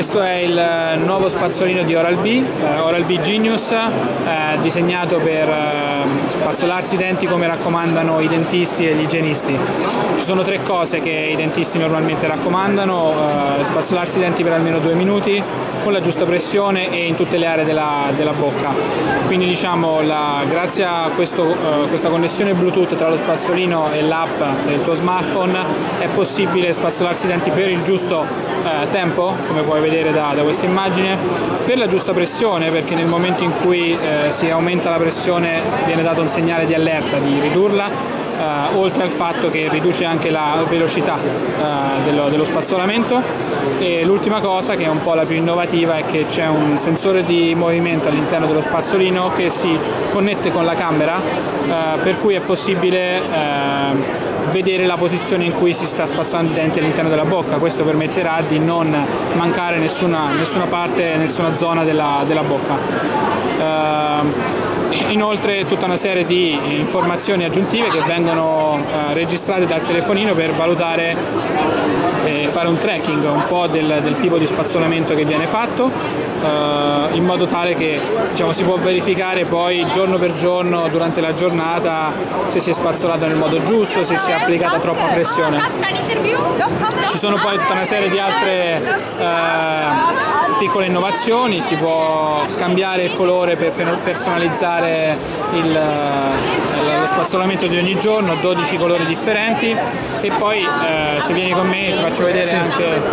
Questo è il nuovo spazzolino di Oral-B, Oral-B Genius, disegnato per spazzolarsi i denti come raccomandano i dentisti e gli igienisti. Ci sono tre cose che i dentisti normalmente raccomandano: spazzolarsi i denti per almeno 2 minuti, con la giusta pressione e in tutte le aree della bocca. Quindi diciamo, grazie a questa connessione Bluetooth tra lo spazzolino e l'app del tuo smartphone è possibile spazzolarsi i denti per il giusto tempo, come puoi vedere da questa immagine, per la giusta pressione, perché nel momento in cui si aumenta la pressione viene dato un segnale di allerta di ridurla, oltre al fatto che riduce anche la velocità dello spazzolamento. E l'ultima cosa, che è un po' la più innovativa, è che c'è un sensore di movimento all'interno dello spazzolino che si connette con la camera, per cui è possibile vedere la posizione in cui si sta spazzolando i denti all'interno della bocca. Questo permetterà di non mancare nessuna parte, nessuna zona della bocca. Inoltre tutta una serie di informazioni aggiuntive che vengono registrate dal telefonino per valutare e fare un tracking un po' del tipo di spazzolamento che viene fatto, in modo tale che, diciamo, si può verificare poi giorno per giorno durante la giornata se si è spazzolato nel modo giusto, se si è applicata troppa pressione. Ci sono poi tutta una serie di altre piccole innovazioni: si può cambiare il colore per personalizzare lo spazzolamento di ogni giorno, 12 colori differenti. E poi se vieni con me ti faccio vedere anche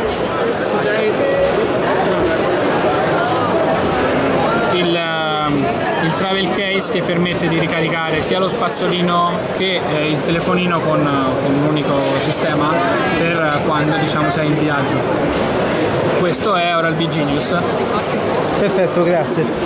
il travel case, che permette di ricaricare sia lo spazzolino che il telefonino con un unico sistema per quando, diciamo, sei in viaggio. Questo è Oral-B Genius. Perfetto, grazie.